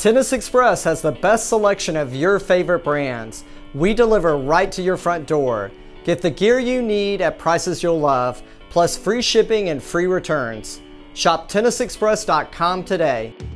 Tennis Express has the best selection of your favorite brands. We deliver right to your front door. Get the gear you need at prices you'll love, plus free shipping and free returns. Shop tennisexpress.com today.